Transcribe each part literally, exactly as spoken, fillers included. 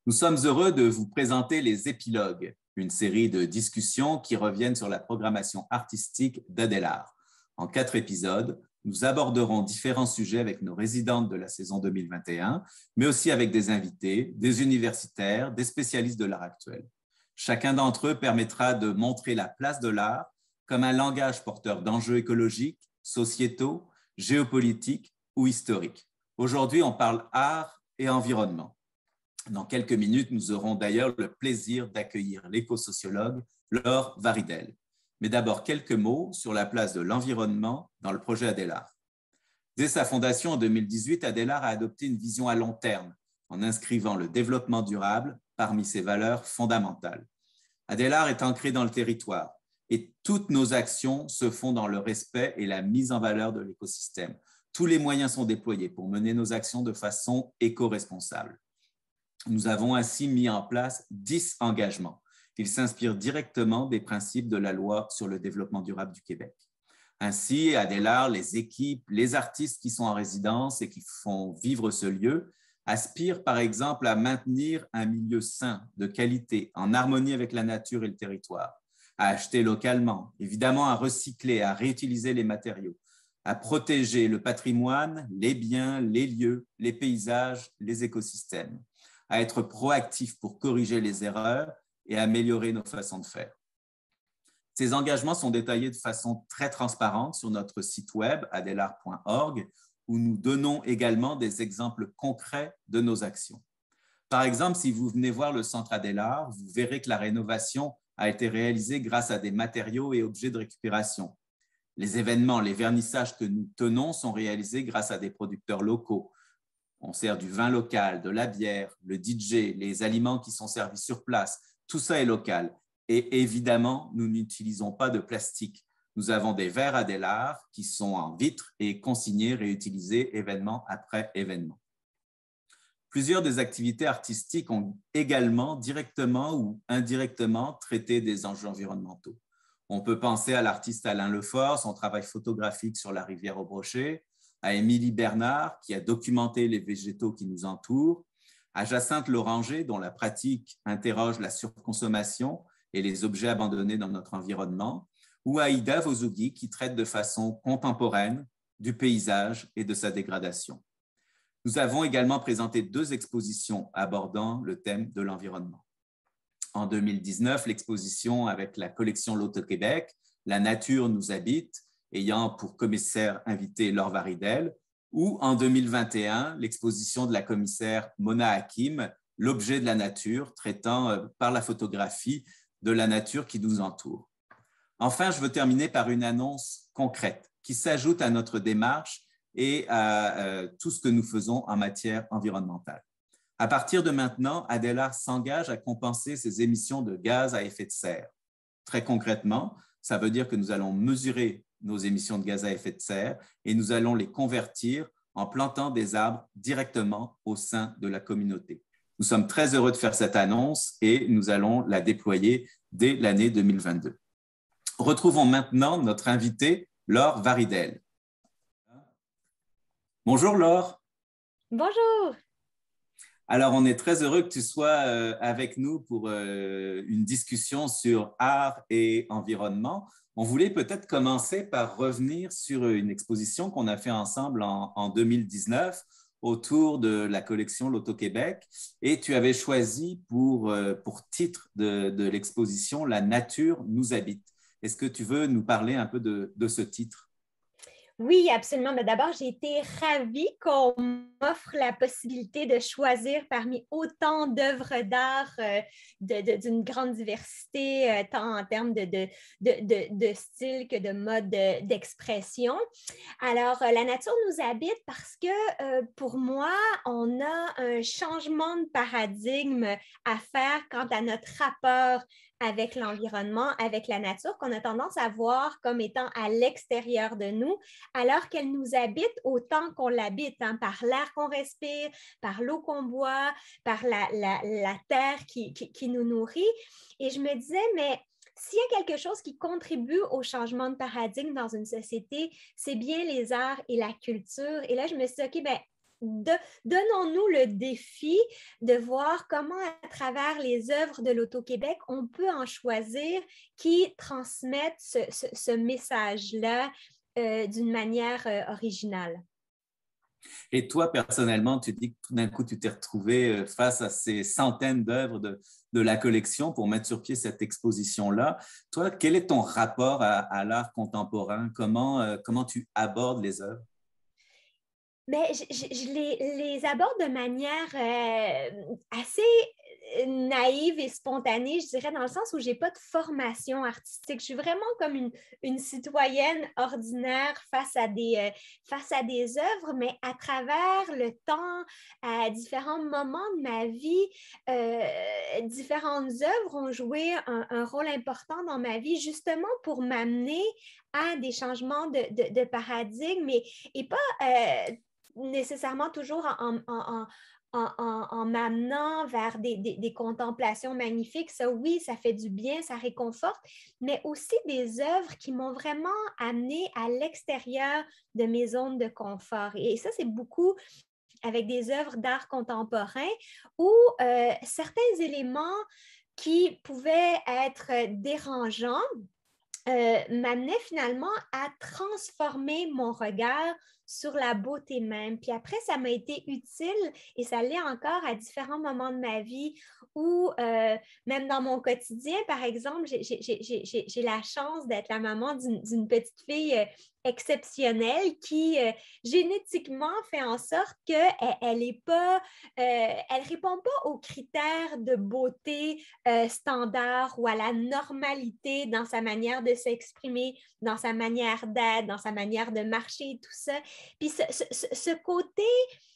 Nous sommes heureux de vous présenter les Épilogues, une série de discussions qui reviennent sur la programmation artistique d'Adélard. En quatre épisodes, nous aborderons différents sujets avec nos résidentes de la saison deux mille vingt et un, mais aussi avec des invités, des universitaires, des spécialistes de l'art actuel. Chacun d'entre eux permettra de montrer la place de l'art comme un langage porteur d'enjeux écologiques, sociétaux, géopolitiques ou historiques. Aujourd'hui, on parle art et environnement. Dans quelques minutes, nous aurons d'ailleurs le plaisir d'accueillir l'éco-sociologue Laure Varidel. Mais d'abord, quelques mots sur la place de l'environnement dans le projet Adélard. Dès sa fondation en deux mille dix-huit, Adélard a adopté une vision à long terme en inscrivant le développement durable parmi ses valeurs fondamentales. Adélard est ancré dans le territoire et toutes nos actions se font dans le respect et la mise en valeur de l'écosystème. Tous les moyens sont déployés pour mener nos actions de façon éco-responsable. Nous avons ainsi mis en place dix engagements. Ils s'inspirent directement des principes de la loi sur le développement durable du Québec. Ainsi, à Adélard, les équipes, les artistes qui sont en résidence et qui font vivre ce lieu aspirent par exemple à maintenir un milieu sain, de qualité, en harmonie avec la nature et le territoire, à acheter localement, évidemment à recycler, à réutiliser les matériaux, à protéger le patrimoine, les biens, les lieux, les paysages, les écosystèmes, à être proactif pour corriger les erreurs et améliorer nos façons de faire. Ces engagements sont détaillés de façon très transparente sur notre site web adélard point org où nous donnons également des exemples concrets de nos actions. Par exemple, si vous venez voir le centre Adélard, vous verrez que la rénovation a été réalisée grâce à des matériaux et objets de récupération. Les événements, les vernissages que nous tenons sont réalisés grâce à des producteurs locaux. On sert du vin local, de la bière, le D J, les aliments qui sont servis sur place. Tout ça est local. Et évidemment, nous n'utilisons pas de plastique. Nous avons des verres Adélard qui sont en vitre et consignés, réutilisés événement après événement. Plusieurs des activités artistiques ont également directement ou indirectement traité des enjeux environnementaux. On peut penser à l'artiste Alain Lefort, son travail photographique sur la rivière au Brochet, à Émilie Bernard, qui a documenté les végétaux qui nous entourent, à Jacinthe Loranger, dont la pratique interroge la surconsommation et les objets abandonnés dans notre environnement, ou à Ida Vossoughi, qui traite de façon contemporaine du paysage et de sa dégradation. Nous avons également présenté deux expositions abordant le thème de l'environnement. En deux mille dix-neuf, l'exposition avec la collection Loto-Québec, La nature nous habite, ayant pour commissaire invité Laure Varidel, ou en deux mille vingt et un, l'exposition de la commissaire Mona Hakim, L'objet de la nature, traitant par la photographie de la nature qui nous entoure. Enfin, je veux terminer par une annonce concrète qui s'ajoute à notre démarche et à euh, tout ce que nous faisons en matière environnementale. À partir de maintenant, Adélard s'engage à compenser ses émissions de gaz à effet de serre. Très concrètement, ça veut dire que nous allons mesurer nos émissions de gaz à effet de serre et nous allons les convertir en plantant des arbres directement au sein de la communauté. Nous sommes très heureux de faire cette annonce et nous allons la déployer dès l'année deux mille vingt-deux. Retrouvons maintenant notre invitée, Laure Varidel. Bonjour Laure. Bonjour. Alors, on est très heureux que tu sois avec nous pour une discussion sur art et environnement. On voulait peut-être commencer par revenir sur une exposition qu'on a fait ensemble en, en deux mille dix-neuf autour de la collection Loto-Québec et tu avais choisi pour, pour titre de, de l'exposition « La nature nous habite ». Est-ce que tu veux nous parler un peu de, de ce titre? Oui, absolument. Mais d'abord, j'ai été ravie qu'on m'offre la possibilité de choisir parmi autant d'œuvres d'art euh, de, de, d'une grande diversité, euh, tant en termes de, de, de, de, de style que de mode de, d'expression. Alors, euh, la nature nous habite parce que euh, pour moi, on a un changement de paradigme à faire quant à notre rapport avec l'environnement, avec la nature, qu'on a tendance à voir comme étant à l'extérieur de nous, alors qu'elle nous habite autant qu'on l'habite, hein, par l'air qu'on respire, par l'eau qu'on boit, par la, la, la terre qui, qui, qui nous nourrit. Et je me disais, mais s'il y a quelque chose qui contribue au changement de paradigme dans une société, c'est bien les arts et la culture. Et là, je me suis dit, OK, bien, de, donnons-nous le défi de voir comment, à travers les œuvres de l'Auto-Québec, on peut en choisir qui transmettent ce, ce, ce message-là euh, d'une manière euh, originale. Et toi, personnellement, tu dis que tout d'un coup, tu t'es retrouvé face à ces centaines d'œuvres de, de la collection pour mettre sur pied cette exposition-là. Toi, quel est ton rapport à, à l'art contemporain? Comment, euh, comment tu abordes les œuvres? Mais je, je, je les, les aborde de manière euh, assez naïve et spontanée, je dirais, dans le sens où je n'ai pas de formation artistique. Je suis vraiment comme une, une citoyenne ordinaire face à, des, euh, face à des œuvres, mais à travers le temps, à différents moments de ma vie, euh, différentes œuvres ont joué un, un rôle important dans ma vie, justement pour m'amener à des changements de, de, de paradigme et, et pas... Euh, nécessairement toujours en, en, en, en, en, en m'amenant vers des, des, des contemplations magnifiques. Ça, oui, ça fait du bien, ça réconforte, mais aussi des œuvres qui m'ont vraiment amené à l'extérieur de mes zones de confort. Et ça, c'est beaucoup avec des œuvres d'art contemporain où euh, certains éléments qui pouvaient être dérangeants Euh, m'amenait finalement à transformer mon regard sur la beauté même. Puis après, ça m'a été utile et ça l'est encore à différents moments de ma vie où, euh, même dans mon quotidien, par exemple, j'ai, j'ai, j'ai, j'ai la chance d'être la maman d'une, d'une petite fille euh, exceptionnelle qui, euh, génétiquement, fait en sorte qu'elle elle est pas, euh, elle répond pas aux critères de beauté euh, standard ou à la normalité dans sa manière de s'exprimer, dans sa manière d'être, dans sa manière de marcher et tout ça. Puis ce, ce, ce côté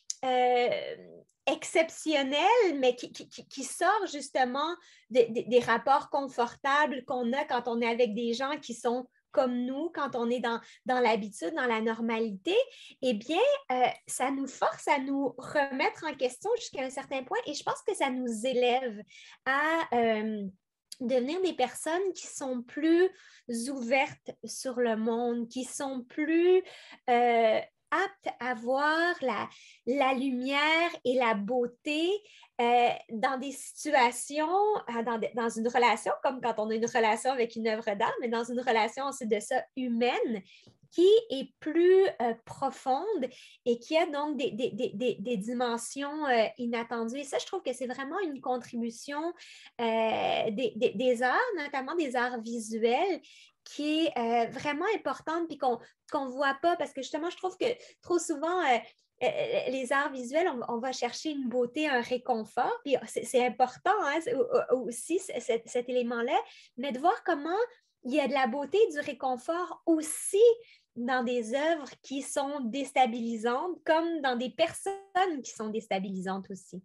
euh, exceptionnel, mais qui, qui, qui sort justement des, des, des rapports confortables qu'on a quand on est avec des gens qui sont comme nous, quand on est dans, dans l'habitude, dans la normalité, eh bien, euh, ça nous force à nous remettre en question jusqu'à un certain point et je pense que ça nous élève à... Euh, devenir des personnes qui sont plus ouvertes sur le monde, qui sont plus euh, aptes à voir la, la lumière et la beauté euh, dans des situations, dans, dans une relation, comme quand on a une relation avec une œuvre d'art, mais dans une relation ensuite de ça humaine, qui est plus euh, profonde et qui a donc des, des, des, des dimensions euh, inattendues. Et ça, je trouve que c'est vraiment une contribution euh, des, des, des arts, notamment des arts visuels, qui est euh, vraiment importante puis qu'on qu'on voit pas parce que justement, je trouve que trop souvent, euh, les arts visuels, on, on va chercher une beauté, un réconfort, puis c'est, c'est important hein, c'est, aussi cet, cet élément-là, mais de voir comment il y a de la beauté et du réconfort aussi dans des œuvres qui sont déstabilisantes, comme dans des personnes qui sont déstabilisantes aussi.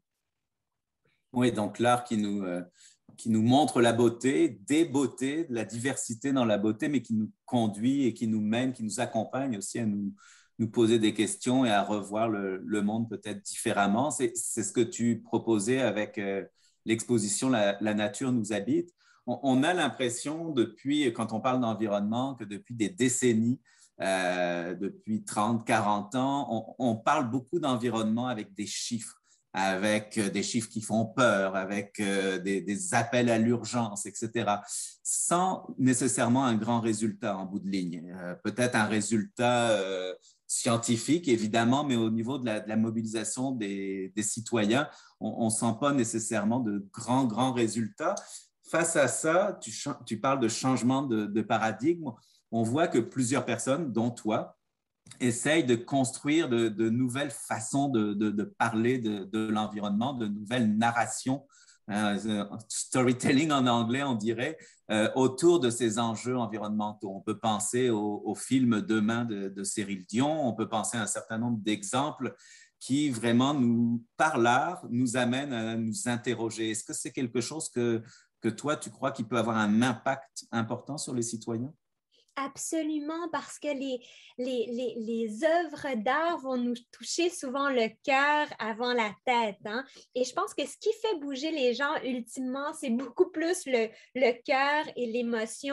Oui, donc l'art qui nous, euh, qui nous montre la beauté, des beautés, de la diversité dans la beauté, mais qui nous conduit et qui nous mène, qui nous accompagne aussi à nous, nous poser des questions et à revoir le, le monde peut-être différemment. C'est, c'est ce que tu proposais avec euh, l'exposition la, la nature nous habite. On, on a l'impression depuis, quand on parle d'environnement, que depuis des décennies, euh, depuis trente, quarante ans, on, on parle beaucoup d'environnement avec des chiffres, avec des chiffres qui font peur, avec euh, des, des appels à l'urgence, et cetera, sans nécessairement un grand résultat en bout de ligne. Euh, peut-être un résultat euh, scientifique, évidemment, mais au niveau de la, de la mobilisation des, des citoyens, on ne sent pas nécessairement de grands, grands résultats. Face à ça, tu, tu parles de changement de, de paradigme. On voit que plusieurs personnes, dont toi, essaye de construire de, de nouvelles façons de, de, de parler de, de l'environnement, de nouvelles narrations, euh, storytelling en anglais, on dirait, euh, autour de ces enjeux environnementaux. On peut penser au, au film Demain de, de Cyril Dion, on peut penser à un certain nombre d'exemples qui vraiment, nous, par l'art, nous amènent à nous interroger. Est-ce que c'est quelque chose que, que toi, tu crois qui peut avoir un impact important sur les citoyens? Absolument, parce que les, les, les, les œuvres d'art vont nous toucher souvent le cœur avant la tête. Hein? Et je pense que ce qui fait bouger les gens, ultimement, c'est beaucoup plus le, le cœur et l'émotion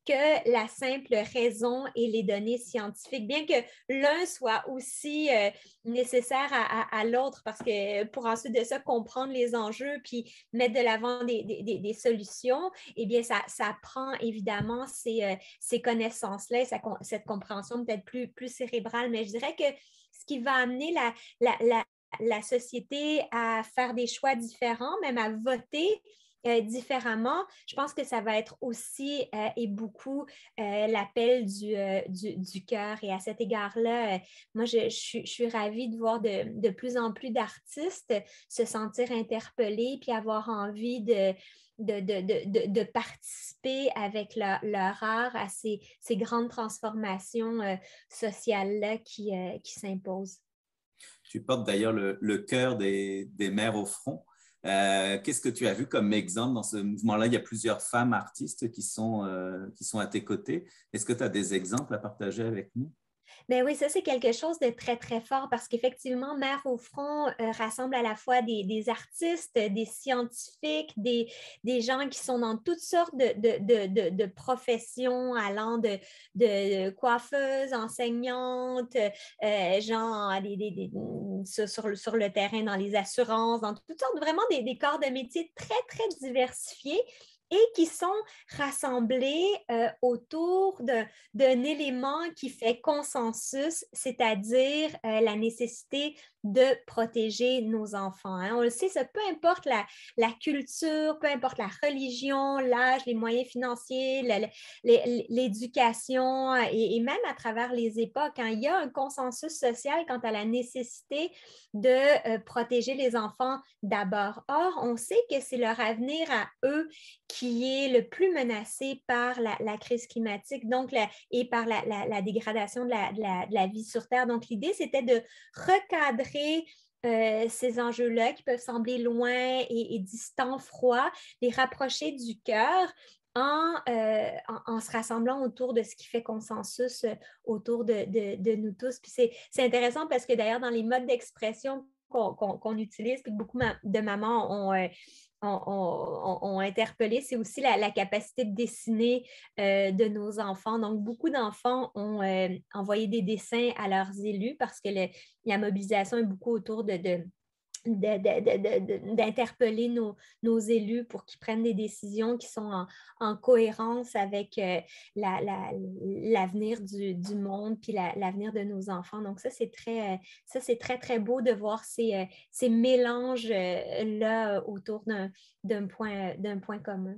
que la simple raison et les données scientifiques, bien que l'un soit aussi euh, nécessaire à, à, à l'autre, parce que pour ensuite de ça comprendre les enjeux puis mettre de l'avant des, des, des solutions, eh bien, ça, ça prend évidemment ces, euh, ces connaissances-là, ça, cette compréhension peut-être plus, plus cérébrale, mais je dirais que ce qui va amener la, la, la, la société à faire des choix différents, même à voter Euh, différemment, je pense que ça va être aussi euh, et beaucoup euh, l'appel du, euh, du, du cœur. Et à cet égard-là, euh, moi, je, je, je suis ravie de voir de, de plus en plus d'artistes se sentir interpellés puis avoir envie de, de, de, de, de participer avec leur, leur art à ces, ces grandes transformations euh, sociales-là qui, euh, qui s'imposent. Tu portes d'ailleurs le, le cœur des, des mères au front. Euh, qu'est-ce que tu as vu comme exemple dans ce mouvement-là? Il y a plusieurs femmes artistes qui sont, euh, qui sont à tes côtés. Est-ce que tu as des exemples à partager avec nous? Ben oui, ça, c'est quelque chose de très, très fort parce qu'effectivement, Mère au front euh, rassemble à la fois des, des artistes, des scientifiques, des, des gens qui sont dans toutes sortes de, de, de, de, de professions, allant de, de coiffeuses, enseignantes, euh, gens des, des, des, sur, sur, sur le terrain, dans les assurances, dans toutes sortes, vraiment des, des corps de métier très, très diversifiés et qui sont rassemblés euh, autour de, d'un élément qui fait consensus, c'est-à-dire euh, la nécessité de protéger nos enfants. Hein. On le sait, ça, peu importe la, la culture, peu importe la religion, l'âge, les moyens financiers, le, le, l'éducation et, et même à travers les époques, hein, il y a un consensus social quant à la nécessité de euh, protéger les enfants d'abord. Or, on sait que c'est leur avenir à eux qui est le plus menacé par la, la crise climatique donc la, et par la, la, la dégradation de la, de, la, de la vie sur Terre. Donc, l'idée, c'était de recadrer euh, ces enjeux-là qui peuvent sembler loin et, et distants, froids, les rapprocher du cœur en, euh, en, en se rassemblant autour de ce qui fait consensus euh, autour de, de, de nous tous. Puis c'est, c'est intéressant parce que d'ailleurs, dans les modes d'expression qu'on, qu'on, qu'on utilise, puis que beaucoup de mamans ont... Euh, ont, ont, ont interpellé, c'est aussi la, la capacité de dessiner euh, de nos enfants. Donc, beaucoup d'enfants ont euh, envoyé des dessins à leurs élus parce que le, la mobilisation est beaucoup autour de, de De, de, de, de, d'interpeller nos, nos élus pour qu'ils prennent des décisions qui sont en, en cohérence avec euh, la, la, l'avenir du, du monde puis la, l'avenir de nos enfants. Donc ça, c'est très, ça, c'est très, très beau de voir ces, ces mélanges-là autour d'un, d'un, point, d'un point commun.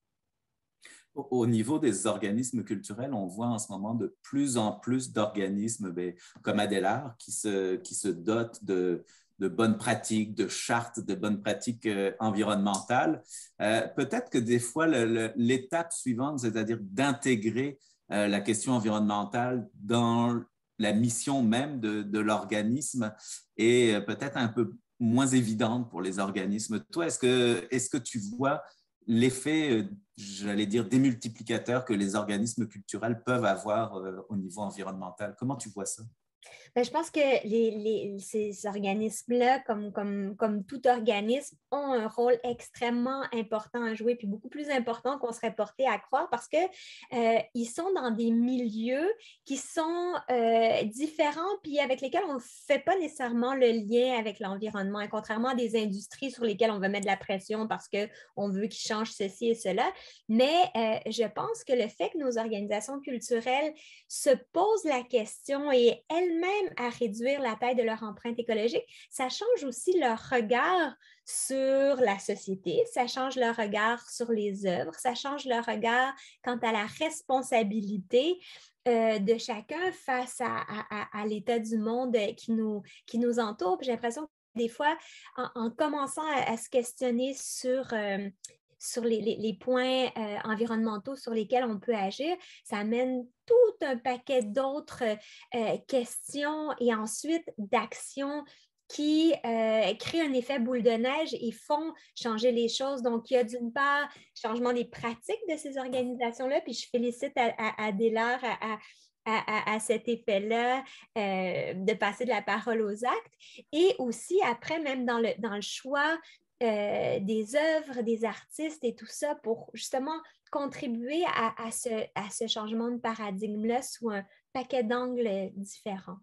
Au niveau des organismes culturels, on voit en ce moment de plus en plus d'organismes ben, comme Adélard qui se, qui se dotent de, de bonnes pratiques, de chartes, de bonnes pratiques euh, environnementales. Euh, peut-être que des fois, le, le, l'étape suivante, c'est-à-dire d'intégrer euh, la question environnementale dans la mission même de, de l'organisme, est peut-être un peu moins évidente pour les organismes. Toi, est-ce que, est-ce que tu vois l'effet, j'allais dire, démultiplicateur que les organismes culturels peuvent avoir euh, au niveau environnemental? Comment tu vois ça? Bien, je pense que les, les, ces organismes-là, comme, comme, comme tout organisme, ont un rôle extrêmement important à jouer, puis beaucoup plus important qu'on serait porté à croire parce qu'ils euh, sont dans des milieux qui sont euh, différents, puis avec lesquels on ne fait pas nécessairement le lien avec l'environnement, et contrairement à des industries sur lesquelles on va mettre de la pression parce qu'on veut qu'ils changent ceci et cela. Mais euh, je pense que le fait que nos organisations culturelles se posent la question et elles-mêmes à réduire la taille de leur empreinte écologique, ça change aussi leur regard sur la société, ça change leur regard sur les œuvres, ça change leur regard quant à la responsabilité euh, de chacun face à, à, à l'état du monde qui nous, qui nous entoure. Puis j'ai l'impression que des fois, en, en commençant à, à se questionner sur... Euh, sur les, les, les points euh, environnementaux sur lesquels on peut agir, ça amène tout un paquet d'autres euh, questions et ensuite d'actions qui euh, créent un effet boule de neige et font changer les choses. Donc, il y a d'une part changement des pratiques de ces organisations-là, puis je félicite Adélard à, à, à, à, à cet effet-là, euh, de passer de la parole aux actes. Et aussi, après, même dans le, dans le choix euh, des œuvres, des artistes et tout ça pour justement contribuer à, à, ce, à ce changement de paradigme-là sous un paquet d'angles différents.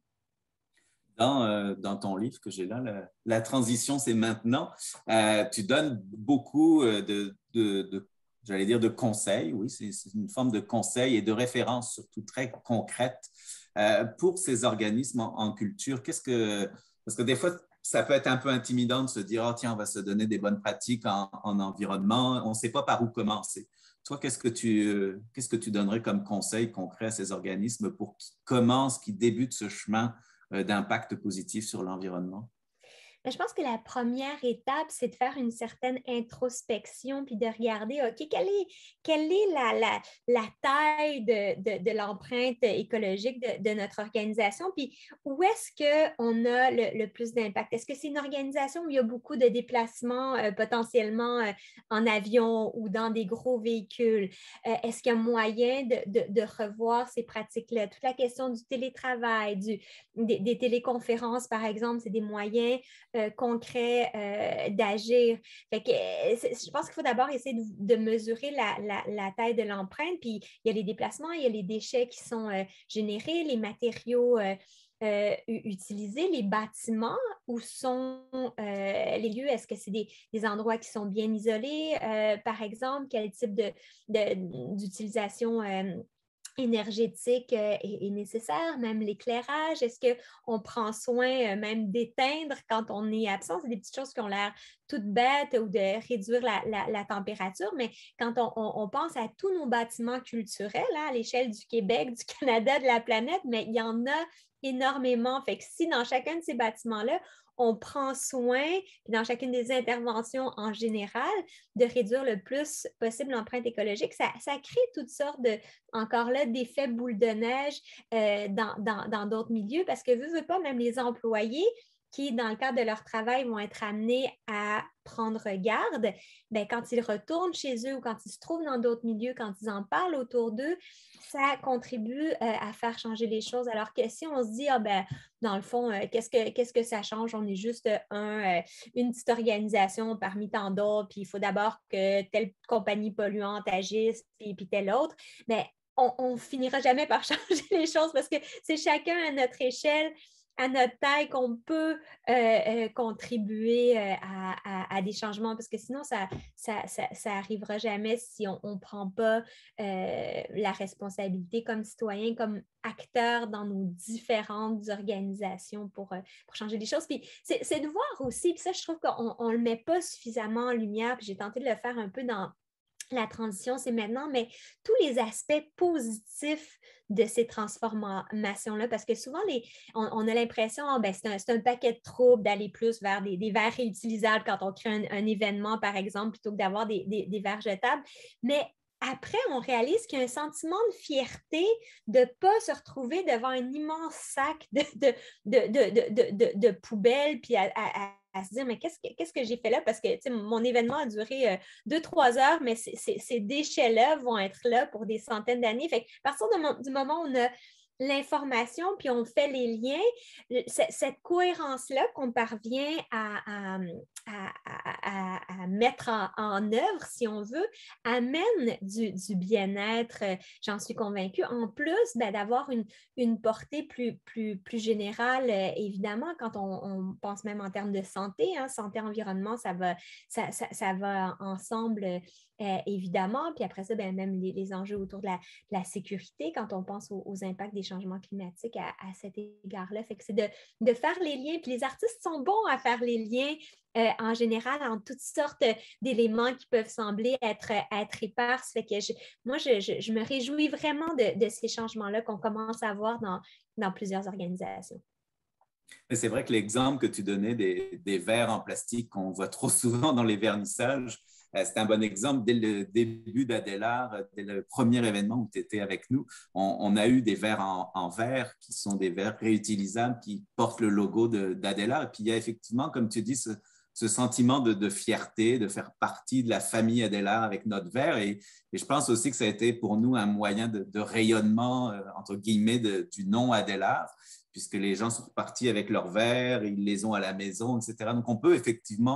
Dans, euh, dans ton livre que j'ai là, la, la transition, c'est maintenant. Euh, tu donnes beaucoup de, de, de j'allais dire, de conseils. Oui, c'est une forme de conseils et de références, surtout très concrètes, euh, pour ces organismes en, en culture. Qu'est-ce que, parce que des fois, ça peut être un peu intimidant de se dire, oh, tiens, on va se donner des bonnes pratiques en, en environnement. On ne sait pas par où commencer. Toi, qu'est-ce que tu, qu'est-ce que tu donnerais comme conseil concret à ces organismes pour qu'ils commencent, qu'ils débutent ce chemin d'impact positif sur l'environnement? Je pense que la première étape, c'est de faire une certaine introspection puis de regarder, OK, quelle est, quelle est la, la, la taille de, de, de l'empreinte écologique de, de notre organisation, puis où est-ce qu'on a le, le plus d'impact? Est-ce que c'est une organisation où il y a beaucoup de déplacements euh, potentiellement euh, en avion ou dans des gros véhicules? Euh, est-ce qu'il y a moyen de, de, de revoir ces pratiques-là? Toute la question du télétravail, du, des, des téléconférences, par exemple, c'est des moyens Euh, concret euh, d'agir. Fait que, euh, je pense qu'il faut d'abord essayer de, de mesurer la, la, la taille de l'empreinte, puis il y a les déplacements, il y a les déchets qui sont euh, générés, les matériaux euh, euh, utilisés, les bâtiments, où sont euh, les lieux, est-ce que c'est des, des endroits qui sont bien isolés, euh, par exemple, quel type de, de, d'utilisation euh, énergétique euh, est, est nécessaire, même l'éclairage. Est-ce qu'on prend soin euh, même d'éteindre quand on est absent? C'est des petites choses qui ont l'air toutes bêtes ou de réduire la, la, la température, mais quand on, on, on pense à tous nos bâtiments culturels, hein, à l'échelle du Québec, du Canada, de la planète, mais il y en a énormément. Fait que si dans chacun de ces bâtiments-là, on prend soin, puis dans chacune des interventions en général, de réduire le plus possible l'empreinte écologique, ça, ça crée toutes sortes de, encore là, d'effets boule de neige euh, dans, dans, dans d'autres milieux, parce que, veux, veux pas, même les employés qui, dans le cadre de leur travail, vont être amenés à prendre garde, bien, quand ils retournent chez eux ou quand ils se trouvent dans d'autres milieux, quand ils en parlent autour d'eux, ça contribue euh, à faire changer les choses. Alors que si on se dit, ah ben, dans le fond, euh, qu'est-ce que, qu'est-ce que ça change? On est juste un, euh, une petite organisation parmi tant d'autres, puis il faut d'abord que telle compagnie polluante agisse, puis, puis telle autre. Mais on ne finira jamais par changer les choses parce que c'est chacun à notre échelle, à notre taille, qu'on peut euh, euh, contribuer euh, à, à, à des changements, parce que sinon, ça ça, ça, ça arrivera jamais si on ne prend pas euh, la responsabilité comme citoyen, comme acteur dans nos différentes organisations pour, euh, pour changer les choses. Puis c'est, c'est de voir aussi, puis ça, je trouve qu'on ne le met pas suffisamment en lumière, puis j'ai tenté de le faire un peu dans la transition, c'est maintenant, mais tous les aspects positifs de ces transformations-là, parce que souvent, les, on, on a l'impression que oh, ben, c'est, un, c'est un paquet de troubles d'aller plus vers des, des verres réutilisables quand on crée un, un événement, par exemple, plutôt que d'avoir des, des, des verres jetables. Mais après, on réalise qu'il y a un sentiment de fierté de ne pas se retrouver devant un immense sac de, de, de, de, de, de, de poubelles, puis à, à à se dire, mais qu'est-ce que, qu'est-ce que j'ai fait là? Parce que mon événement a duré euh, deux, trois heures, mais c- c- ces déchets-là vont être là pour des centaines d'années. Fait à partir de, du moment où on a l'information, puis on fait les liens, cette cohérence-là qu'on parvient à, à, à, à, à mettre en, en œuvre, si on veut, amène du, du bien-être, j'en suis convaincue. En plus, ben, d'avoir une, une portée plus, plus, plus générale, évidemment, quand on, on pense même en termes de santé, hein, santé-environnement, ça va, ça, ça, ça va ensemble, euh, évidemment. Puis après ça, ben, même les, les enjeux autour de la, de la sécurité, quand on pense aux, aux impacts des changements climatiques à, à cet égard-là. Fait que c'est de, de faire les liens. Puis les artistes sont bons à faire les liens euh, en général en toutes sortes d'éléments qui peuvent sembler être, être épars. Fait que je, moi, je, je, je me réjouis vraiment de, de ces changements-là qu'on commence à voir dans, dans plusieurs organisations. Mais c'est vrai que l'exemple que tu donnais des, des verres en plastique qu'on voit trop souvent dans les vernissages, euh, c'est un bon exemple. Dès le début d'Adélard, dès le premier événement où tu étais avec nous, on, on a eu des verres en, en verre qui sont des verres réutilisables qui portent le logo d'Adélard. Et puis il y a effectivement, comme tu dis, ce, ce sentiment de, de fierté, de faire partie de la famille Adélard avec notre verre. Et, et je pense aussi que ça a été pour nous un moyen de, de rayonnement, euh, entre guillemets, de, du nom Adélard, puisque les gens sont repartis avec leurs verres, ils les ont à la maison, et cetera. Donc, on peut effectivement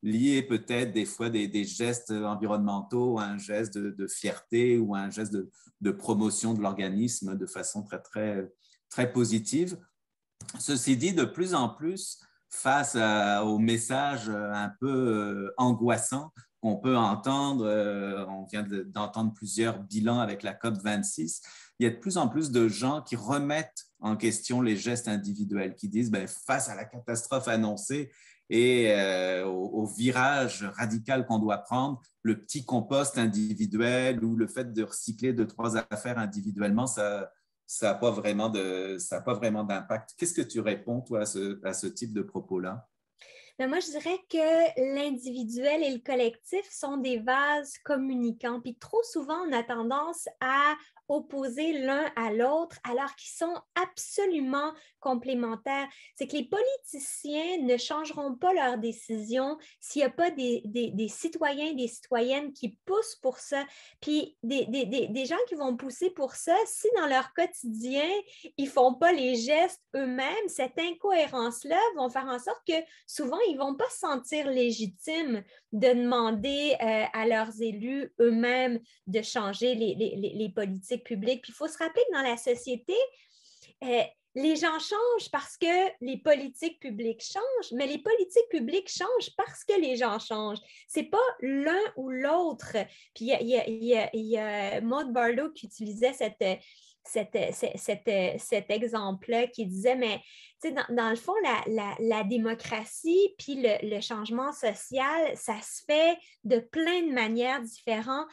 lier peut-être des fois des, des gestes environnementaux à un geste de, de fierté ou à un geste de, de promotion de l'organisme de façon très, très, très positive. Ceci dit, de plus en plus, face à, aux messages un peu euh, angoissants qu'on peut entendre, euh, on vient de, d'entendre plusieurs bilans avec la COP vingt-six, il y a de plus en plus de gens qui remettent en question les gestes individuels, qui disent, ben, face à la catastrophe annoncée et euh, au, au virage radical qu'on doit prendre, le petit compost individuel ou le fait de recycler deux, trois affaires individuellement, ça ça n'a pas vraiment de, ça n'a pas vraiment d'impact. Qu'est-ce que tu réponds, toi, à ce, à ce type de propos-là? Mais moi, je dirais que l'individuel et le collectif sont des vases communicants. Puis trop souvent, on a tendance à opposer l'un à l'autre alors qu'ils sont absolument complémentaires. C'est que les politiciens ne changeront pas leurs décisions s'il n'y a pas des, des, des citoyens et des citoyennes qui poussent pour ça. Puis des, des, des, des gens qui vont pousser pour ça, si dans leur quotidien, ils ne font pas les gestes eux-mêmes, cette incohérence-là vont faire en sorte que souvent, ils ne vont pas se sentir légitimes de demander euh, à leurs élus eux-mêmes de changer les, les, les politiques publiques. Puis il faut se rappeler que dans la société, euh, les gens changent parce que les politiques publiques changent, mais les politiques publiques changent parce que les gens changent. Ce n'est pas l'un ou l'autre. Puis il y a, y a, y a, y a Maud Barlow qui utilisait cette... Cet, cet, cet, cet exemple-là qui disait, mais dans, dans le fond, la, la, la démocratie puis le, le changement social, ça se fait de plein de manières différentes.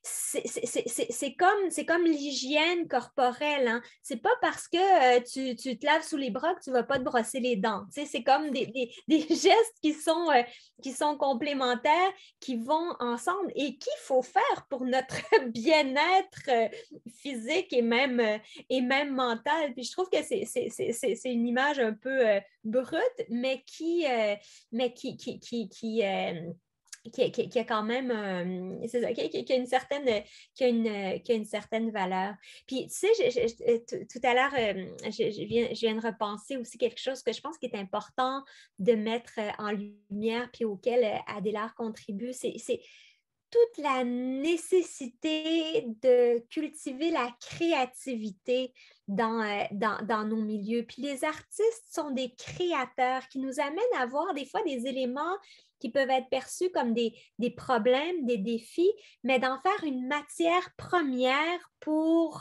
C'est comme, comme l'hygiène corporelle. Hein? C'est pas parce que euh, tu, tu te laves sous les bras que tu vas pas te brosser les dents. C'est comme des, des, des gestes qui sont, euh, qui sont complémentaires, qui vont ensemble et qu'il faut faire pour notre bien-être euh, physique et même, euh, et même mental. Puis je trouve que c'est une image un peu euh, brute, mais qui, euh, mais qui, qui, qui, qui euh, Qui, qui, qui a quand même euh, ça, qui, qui, qui a une certaine qui a une, qui a une certaine valeur. Puis, tu sais, je, je, tout à l'heure, euh, je, je, viens, je viens de repenser aussi quelque chose que je pense qui est important de mettre en lumière puis auquel Adélard contribue, c'est toute la nécessité de cultiver la créativité dans, euh, dans, dans nos milieux. Puis les artistes sont des créateurs qui nous amènent à voir des fois des éléments qui peuvent être perçus comme des, des problèmes, des défis, mais d'en faire une matière première pour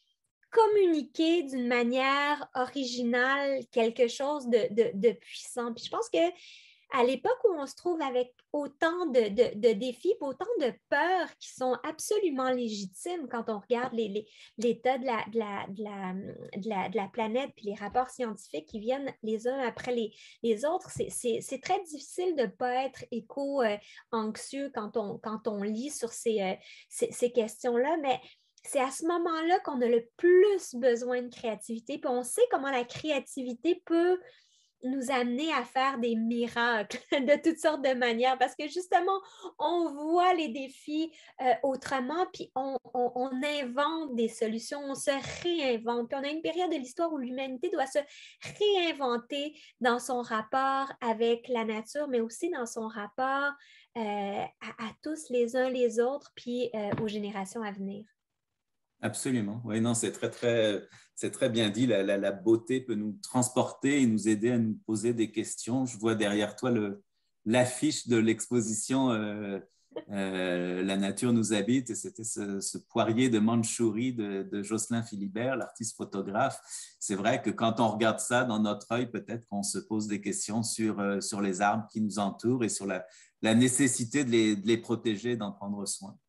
communiquer d'une manière originale quelque chose de, de, de puissant. Puis je pense que à l'époque où on se trouve avec autant de, de, de défis, autant de peurs qui sont absolument légitimes quand on regarde l'état de la, de, la, de, la, de, la, de la planète puis les rapports scientifiques qui viennent les uns après les, les autres, c'est très difficile de ne pas être éco-anxieux quand on, quand on lit sur ces, euh, ces, ces questions-là, mais c'est à ce moment-là qu'on a le plus besoin de créativité, puis on sait comment la créativité peut nous amener à faire des miracles de toutes sortes de manières parce que justement, on voit les défis euh, autrement, puis on, on, on invente des solutions, on se réinvente. Puis on a une période de l'histoire où l'humanité doit se réinventer dans son rapport avec la nature, mais aussi dans son rapport euh, à, à tous les uns les autres, puis euh, aux générations à venir. Absolument. Oui, non, c'est très, très, c'est très bien dit. La, la, la beauté peut nous transporter et nous aider à nous poser des questions. Je vois derrière toi l'affiche de l'exposition euh, euh, La nature nous habite, et c'était ce, ce poirier de Mandchourie de, de Jocelyn Philibert, l'artiste photographe. C'est vrai que quand on regarde ça dans notre œil, peut-être qu'on se pose des questions sur, euh, sur les arbres qui nous entourent et sur la, la nécessité de les, de les protéger, d'en prendre soin.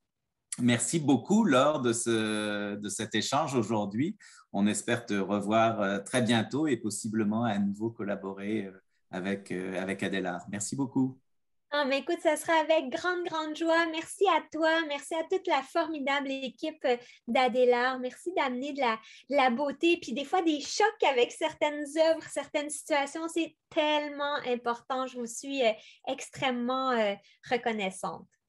Merci beaucoup, Laure, de, ce, de cet échange aujourd'hui. On espère te revoir très bientôt et possiblement à nouveau collaborer avec, avec Adélard. Merci beaucoup. Ah, mais écoute, ça sera avec grande, grande joie. Merci à toi. Merci à toute la formidable équipe d'Adélard. Merci d'amener de la, de la beauté, puis des fois des chocs avec certaines œuvres, certaines situations. C'est tellement important. Je vous suis extrêmement reconnaissante.